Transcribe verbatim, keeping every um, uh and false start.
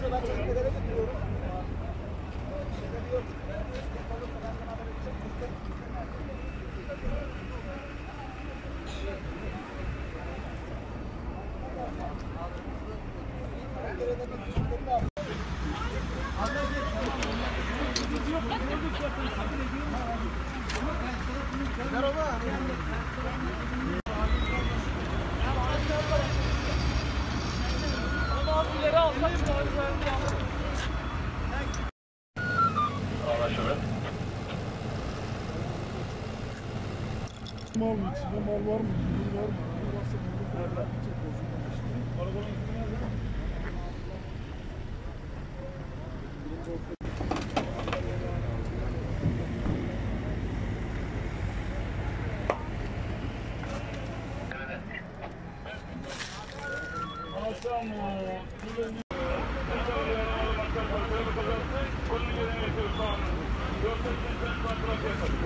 ben çocuklara götürüyorum. Şeyde diyor, sıkıntı olursa ben sana haber edeceğim. Mal mı? İçinde mal var mı? Ürün var mı? Ürün varsa bunu da çok bozulmamış. Arabanın üstüne yazın. Akşam